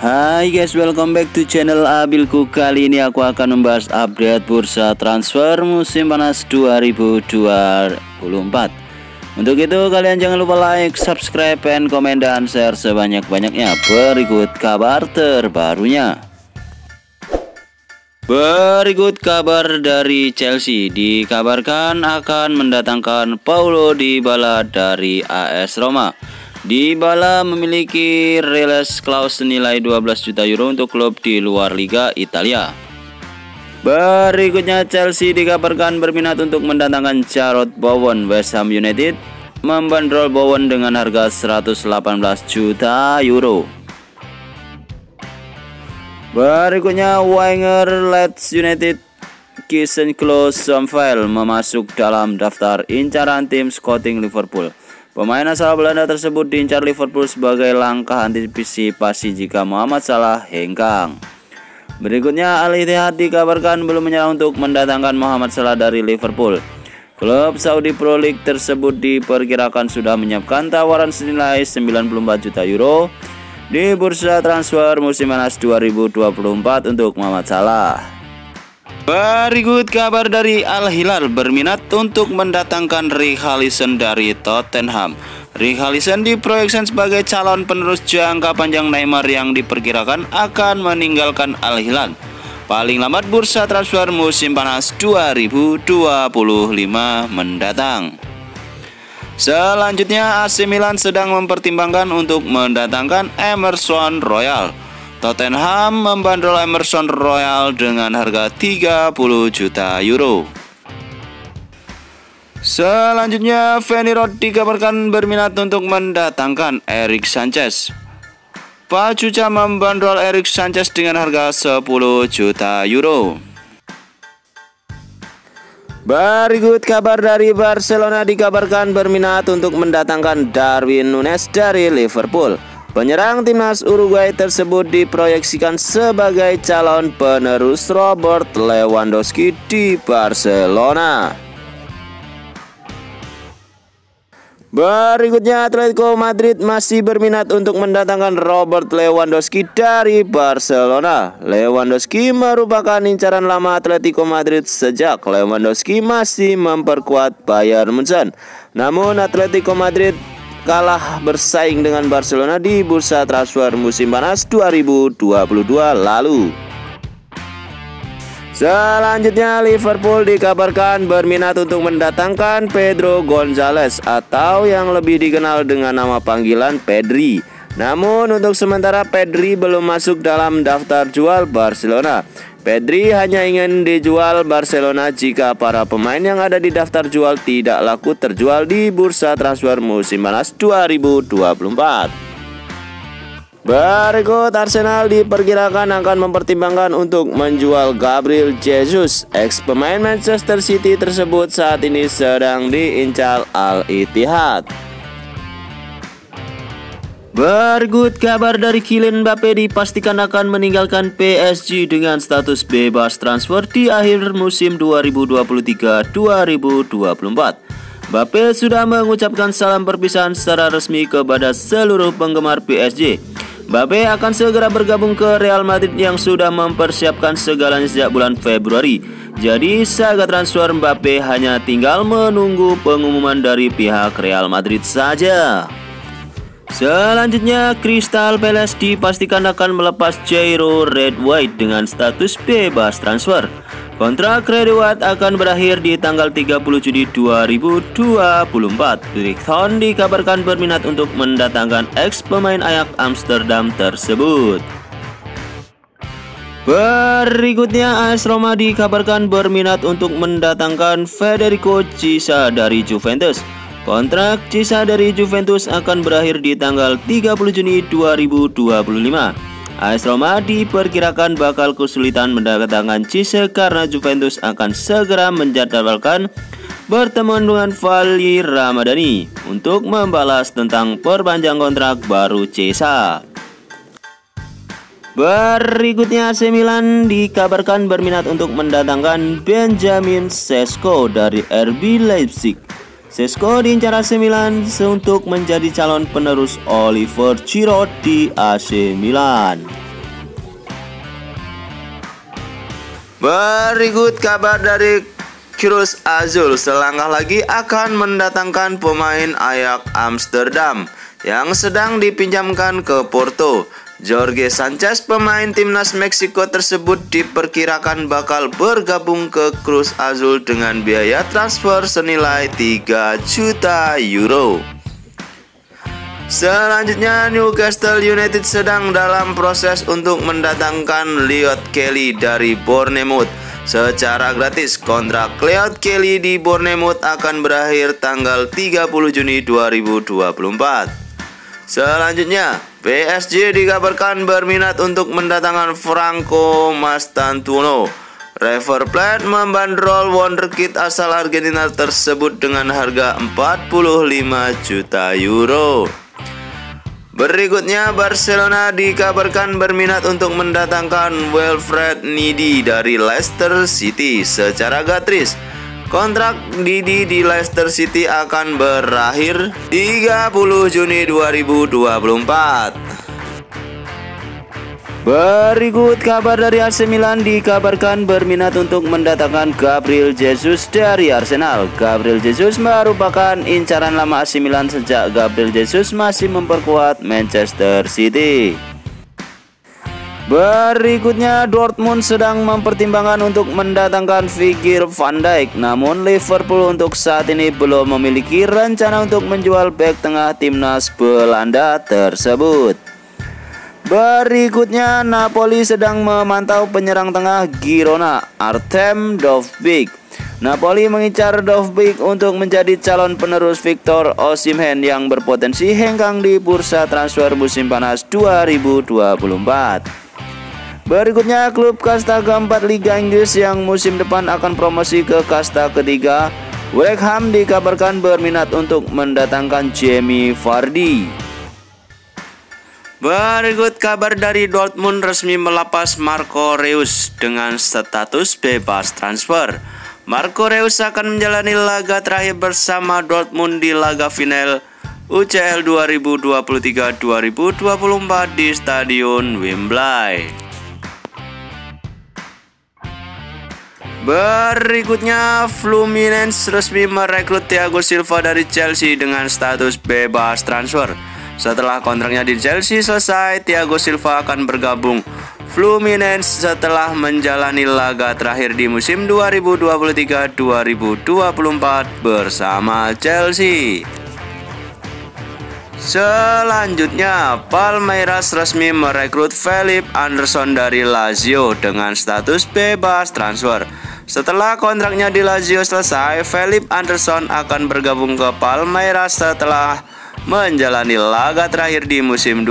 Hai guys, welcome back to channel Abilku. Kali ini aku akan membahas update bursa transfer musim panas 2024. Untuk itu kalian jangan lupa like, subscribe, and komen dan share sebanyak-banyaknya. Berikut kabar terbarunya. Berikut kabar dari Chelsea, dikabarkan akan mendatangkan Paulo Dybala dari AS Roma. Dybala memiliki release clause senilai 12 juta euro untuk klub di luar Liga Italia. Berikutnya Chelsea dikabarkan berminat untuk mendatangkan Jarrod Bowen. West Ham United membandrol Bowen dengan harga 118 juta euro. Berikutnya Wenger Leeds United. Kieran Somfel memasuk dalam daftar incaran tim scouting Liverpool. Pemain asal Belanda tersebut diincar Liverpool sebagai langkah antisipasi jika Mohamed Salah hengkang. Berikutnya Al Ittihad dikabarkan belum menyerah untuk mendatangkan Mohamed Salah dari Liverpool. Klub Saudi Pro League tersebut diperkirakan sudah menyiapkan tawaran senilai 94 juta euro di bursa transfer musim panas 2024 untuk Mohamed Salah. Berikut kabar dari Al Hilal berminat untuk mendatangkan Richarlison dari Tottenham. Richarlison diproyeksikan sebagai calon penerus jangka panjang Neymar yang diperkirakan akan meninggalkan Al Hilal paling lambat bursa transfer musim panas 2025 mendatang. Selanjutnya AC Milan sedang mempertimbangkan untuk mendatangkan Emerson Royal. Tottenham membandrol Emerson Royal dengan harga 30 juta euro. Selanjutnya Feyenoord dikabarkan berminat untuk mendatangkan Eric Sanchez. Pachuca membandrol Eric Sanchez dengan harga 10 juta euro. Berikut kabar dari Barcelona dikabarkan berminat untuk mendatangkan Darwin Núñez dari Liverpool. Penyerang timnas Uruguay tersebut diproyeksikan sebagai calon penerus Robert Lewandowski di Barcelona. Berikutnya Atletico Madrid masih berminat untuk mendatangkan Robert Lewandowski dari Barcelona. Lewandowski merupakan incaran lama Atletico Madrid sejak Lewandowski masih memperkuat Bayern Munchen. Namun Atletico Madrid kalah bersaing dengan Barcelona di bursa transfer musim panas 2022 lalu. Selanjutnya Liverpool dikabarkan berminat untuk mendatangkan Pedro Gonzalez atau yang lebih dikenal dengan nama panggilan Pedri. Namun untuk sementara Pedri belum masuk dalam daftar jual Barcelona. Pedri hanya ingin dijual Barcelona jika para pemain yang ada di daftar jual tidak laku terjual di bursa transfer musim panas 2024. Berikut Arsenal diperkirakan akan mempertimbangkan untuk menjual Gabriel Jesus. Ex pemain Manchester City tersebut saat ini sedang diincar Al Ittihad. Berikut kabar dari Kylian Mbappe dipastikan akan meninggalkan PSG dengan status bebas transfer di akhir musim 2023-2024. Mbappe sudah mengucapkan salam perpisahan secara resmi kepada seluruh penggemar PSG. Mbappe akan segera bergabung ke Real Madrid yang sudah mempersiapkan segalanya sejak bulan Februari. Jadi saga transfer Mbappe hanya tinggal menunggu pengumuman dari pihak Real Madrid saja. Selanjutnya Crystal Palace dipastikan akan melepas Jairo Red White dengan status bebas transfer. Kontrak Red White akan berakhir di tanggal 30 Juni 2024. Brighton dikabarkan berminat untuk mendatangkan ex pemain Ajax Amsterdam tersebut. Berikutnya AS Roma dikabarkan berminat untuk mendatangkan Federico Chiesa dari Juventus. Kontrak Chiesa dari Juventus akan berakhir di tanggal 30 Juni 2025. AS Roma diperkirakan bakal kesulitan mendatangkan Chiesa karena Juventus akan segera menjadwalkan bertemu dengan Vali Ramadani untuk membalas tentang perpanjang kontrak baru Chiesa. Berikutnya AC Milan dikabarkan berminat untuk mendatangkan Benjamin Sesko dari RB Leipzig. Sesko diincar AC Milan untuk menjadi calon penerus Oliver Giroud di AC Milan. Berikut kabar dari Cruz Azul selangkah lagi akan mendatangkan pemain Ajax Amsterdam yang sedang dipinjamkan ke Porto. Jorge Sanchez, pemain timnas Meksiko tersebut diperkirakan bakal bergabung ke Cruz Azul dengan biaya transfer senilai 3 juta euro. Selanjutnya, Newcastle United sedang dalam proses untuk mendatangkan Elliot Kelly dari Bournemouth secara gratis. Kontrak Elliot Kelly di Bournemouth akan berakhir tanggal 30 Juni 2024. Selanjutnya, PSG dikabarkan berminat untuk mendatangkan Franco Mastantuono. River Plate membandrol wonderkid asal Argentina tersebut dengan harga 45 juta euro. Berikutnya, Barcelona dikabarkan berminat untuk mendatangkan Wilfred Ndidi dari Leicester City secara gratis. Kontrak Ndidi di Leicester City akan berakhir 30 Juni 2024. Berikut kabar dari AC Milan dikabarkan berminat untuk mendatangkan Gabriel Jesus dari Arsenal. Gabriel Jesus merupakan incaran lama AC Milan sejak Gabriel Jesus masih memperkuat Manchester City. Berikutnya, Dortmund sedang mempertimbangkan untuk mendatangkan Virgil van Dijk. Namun Liverpool untuk saat ini belum memiliki rencana untuk menjual bek tengah timnas Belanda tersebut. Berikutnya, Napoli sedang memantau penyerang tengah Girona, Artem Dovbyk. Napoli mengincar Dovbyk untuk menjadi calon penerus Victor Osimhen yang berpotensi hengkang di bursa transfer musim panas 2024. Berikutnya, klub kasta keempat Liga Inggris yang musim depan akan promosi ke kasta ketiga, West Ham dikabarkan berminat untuk mendatangkan Jamie Vardy. Berikut kabar dari Dortmund resmi melepas Marco Reus dengan status bebas transfer. Marco Reus akan menjalani laga terakhir bersama Dortmund di laga final UCL 2023-2024 di Stadion Wembley. Berikutnya, Fluminense resmi merekrut Thiago Silva dari Chelsea dengan status bebas transfer. Setelah kontraknya di Chelsea selesai, Thiago Silva akan bergabung Fluminense setelah menjalani laga terakhir di musim 2023-2024 bersama Chelsea. Selanjutnya, Palmeiras resmi merekrut Felipe Anderson dari Lazio dengan status bebas transfer. Setelah kontraknya di Lazio selesai, Felipe Anderson akan bergabung ke Palmeiras setelah menjalani laga terakhir di musim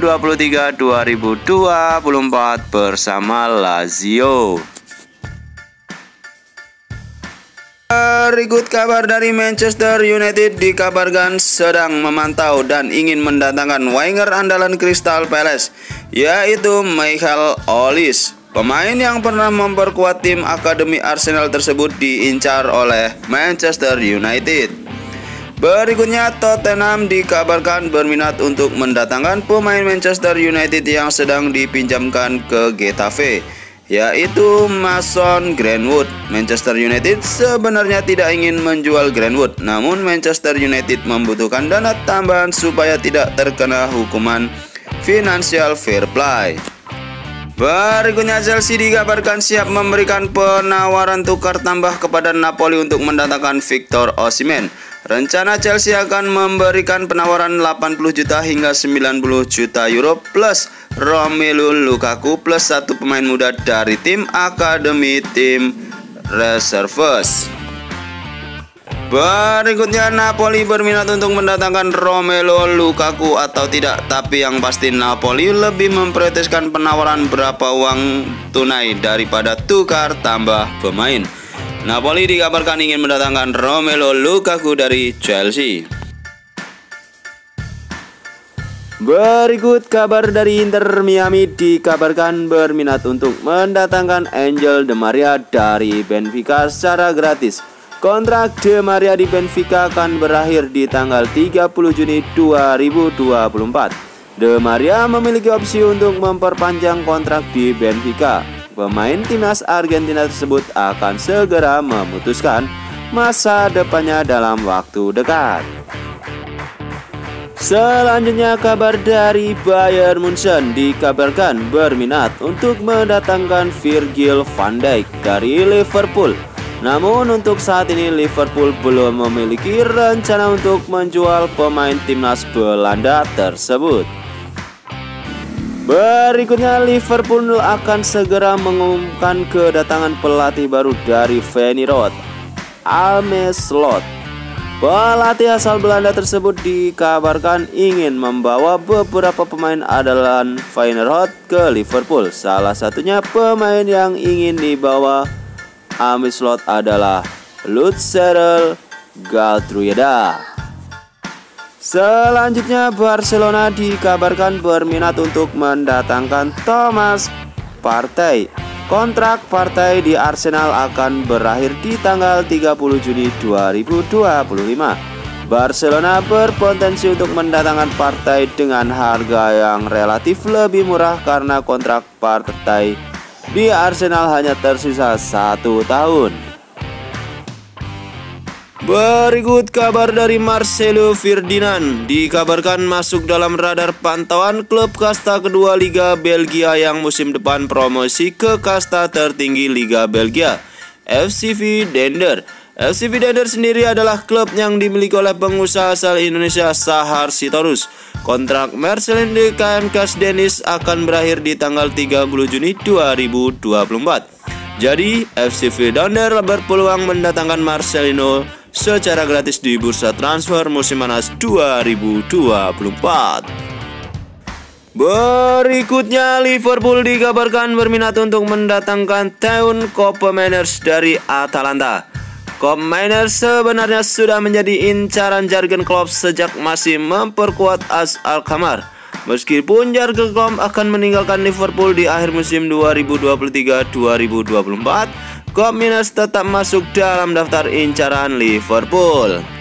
2023-2024 bersama Lazio. Berikut kabar dari Manchester United dikabarkan sedang memantau dan ingin mendatangkan winger andalan Crystal Palace, yaitu Michael Olise. Pemain yang pernah memperkuat tim akademi Arsenal tersebut diincar oleh Manchester United. Berikutnya, Tottenham dikabarkan berminat untuk mendatangkan pemain Manchester United yang sedang dipinjamkan ke Getafe, yaitu Mason Greenwood. Manchester United sebenarnya tidak ingin menjual Greenwood, namun Manchester United membutuhkan dana tambahan supaya tidak terkena hukuman financial fair play. Berikutnya, Chelsea dikabarkan siap memberikan penawaran tukar tambah kepada Napoli untuk mendatangkan Victor Osimhen. Rencana Chelsea akan memberikan penawaran 80 juta hingga 90 juta euro plus Romelu Lukaku plus satu pemain muda dari tim akademi tim Reserves. Berikutnya, Napoli berminat untuk mendatangkan Romelu Lukaku atau tidak, tapi yang pasti Napoli lebih memprioritaskan penawaran berapa uang tunai daripada tukar tambah pemain. Napoli dikabarkan ingin mendatangkan Romelu Lukaku dari Chelsea. Berikut kabar dari Inter Miami dikabarkan berminat untuk mendatangkan Angel Di Maria dari Benfica secara gratis. Kontrak Di Maria di Benfica akan berakhir di tanggal 30 Juni 2024. Di Maria memiliki opsi untuk memperpanjang kontrak di Benfica. pemain timnas Argentina tersebut akan segera memutuskan masa depannya dalam waktu dekat. Selanjutnya, kabar dari Bayern Munchen dikabarkan berminat untuk mendatangkan Virgil van Dijk dari Liverpool. Namun untuk saat ini Liverpool belum memiliki rencana untuk menjual pemain timnas Belanda tersebut. Berikutnya, Liverpool akan segera mengumumkan kedatangan pelatih baru dari Feyenoord, Arne Slot. Pelatih asal Belanda tersebut dikabarkan ingin membawa beberapa pemain andalan Feyenoord ke Liverpool. Salah satunya pemain yang ingin dibawa Arne Slot adalah Lutserel Galtruida. Selanjutnya, Barcelona dikabarkan berminat untuk mendatangkan Thomas Partey. Kontrak Partey di Arsenal akan berakhir di tanggal 30 Juni 2025. Barcelona berpotensi untuk mendatangkan Partey dengan harga yang relatif lebih murah karena kontrak Partey di Arsenal hanya tersisa 1 tahun. Berikut kabar dari Marcelo Ferdinand, dikabarkan masuk dalam radar pantauan klub kasta kedua Liga Belgia yang musim depan promosi ke kasta tertinggi Liga Belgia, FCV Dender. FCV Dender sendiri adalah klub yang dimiliki oleh pengusaha asal Indonesia Sahar Sitorus. Kontrak Marcelo di KMK Dennis akan berakhir di tanggal 30 Juni 2024. Jadi, FCV Dender berpeluang mendatangkan Marcelino secara gratis di bursa transfer musim panas 2024. Berikutnya, Liverpool dikabarkan berminat untuk mendatangkan Teun Koopmeiners dari Atalanta. Koopmeiners sebenarnya sudah menjadi incaran Jurgen Klopp sejak masih memperkuat AS Alkmaar. Meskipun Jurgen Klopp akan meninggalkan Liverpool di akhir musim 2023-2024, Koopmeiners tetap masuk dalam daftar incaran Liverpool.